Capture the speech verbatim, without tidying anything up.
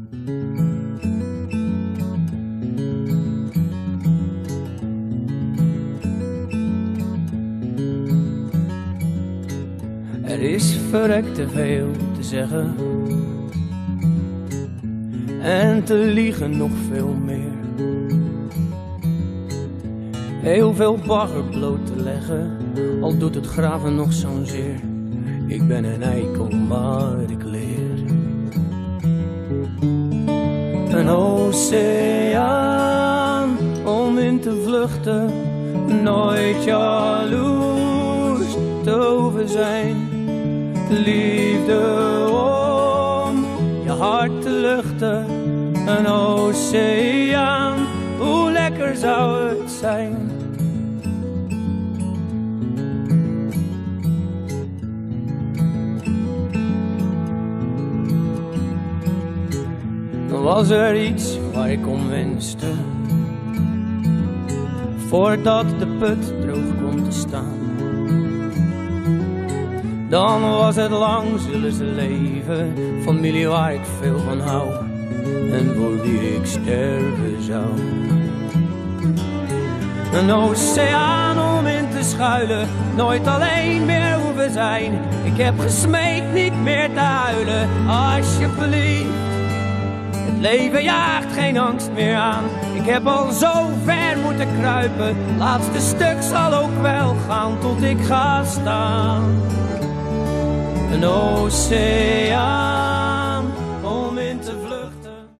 Er is verrekt te veel te zeggen en te liegen nog veel meer. Heel veel bagger bloot te leggen, al doet het graven nog zo'n zeer. Ik ben een eikel, maar ik leer. Een oceaan om in te vluchten, nooit jaloers te hoeven zijn. Liefde om je hart te luchten, een oceaan, hoe lekker zou het zijn. Dan was er iets waar ik om wenste, voordat de put droog komt te staan. Dan was het lang zullen ze leven, familie waar ik veel van hou en voor wie ik sterven zou. Een oceaan om in te schuilen, nooit alleen meer hoeven zijn. Ik heb gesmeekt niet meer te huilen, alsjeblieft. Het leven jaagt geen angst meer aan, ik heb al zo ver moeten kruipen. Laatste stuk zal ook wel gaan tot ik ga staan. Een oceaan